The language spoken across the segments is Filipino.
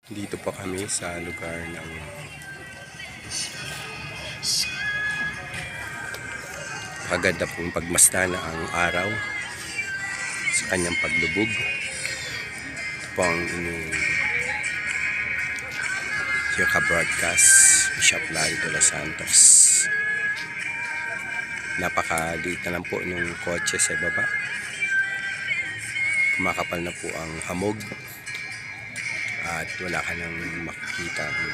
Dito po kami sa lugar ng kaganda pong pagmasdan ang araw sa kanyang paglubog. Ito po ang inyong broadcast, Bishop Larry de los Santos. Napakaliit na lang po nung kotse sa baba. Kumakapal na po ang hamog at wala ka nang makikita ang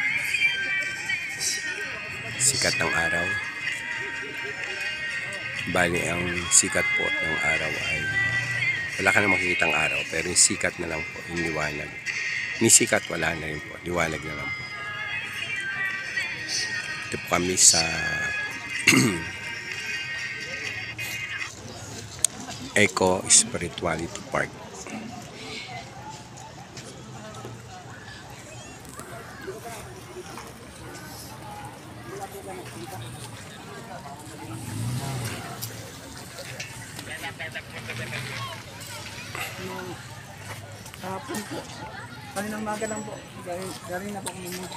sikat ng araw. Bali ang sikat po ng araw ay wala ka nang makikita ang araw, pero yung sikat na lang po, yung liwanag. Ni sikat wala na rin po, liwanag na lang po. Ito po kami sa Eco Spirituality Park. Hapon po. Kaninang maga lang po. Galing na po kumumuli.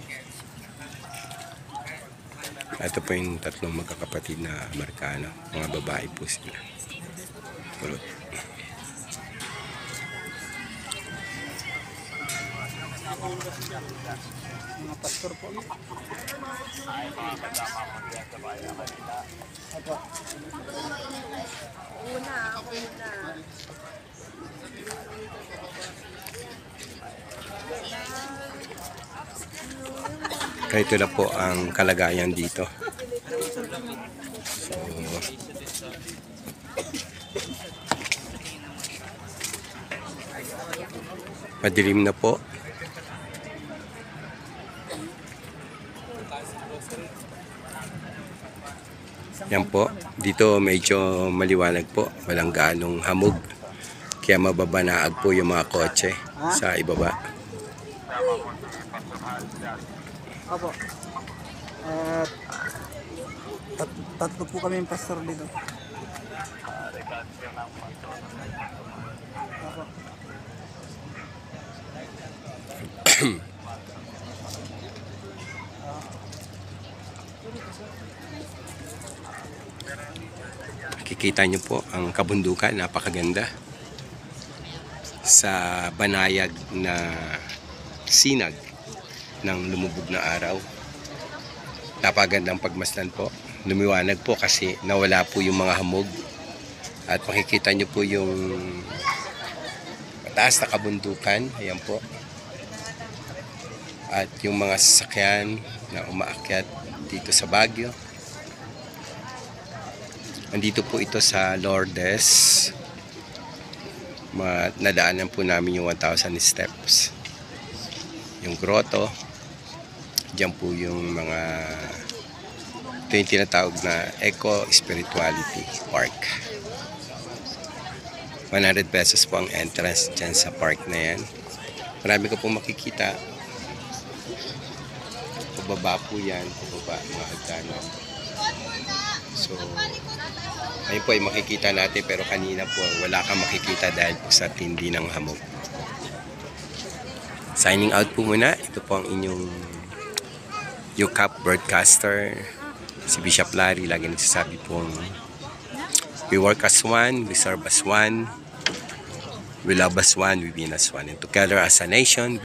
Ito po yung tatlong magkakapatid na Amerikano. Mga babae po sila. Kulot. Mga pastor po. Apo. Una. Kaya ito na po ang kalagayan dito. So, madilim na po. Yan po. Dito medyo maliwanag po. Walang gaanong hamog. Kaya mababanaag po yung mga kotse sa ibaba. Apo. Tatlo po kami yung pastor dito. Apo. Kikita nyo po ang kabundukan, napakaganda. Sa banayag na sinag ng lumubog na araw. Napagandang pagmasdan po. Lumiwanag po kasi nawala po yung mga hamog. At makikita nyo po yung mataas na kabundukan. Ayan po. At yung mga sasakyan na umaakyat dito sa Baguio. Nandito po ito sa Lourdes. Nadaanan po namin yung 1,000 steps. Yung grotto. Diyan po yung mga ito yung tinatawag na Eco Spirituality Park. 100 pesos po ang entrance dyan sa park na yan. Marami ko pong makikita. Pababa po yan. Pababa mga hagdanan. So, ayun po ay makikita natin, pero kanina po wala kang makikita dahil po sa tindi ng hamog. Signing out po muna. Ito po ang inyong UCAP broadcaster, si Bishop Larry. Lagi nagsasabi pong we work as one, we serve as one, we love as one, we win as one, and together as a nation.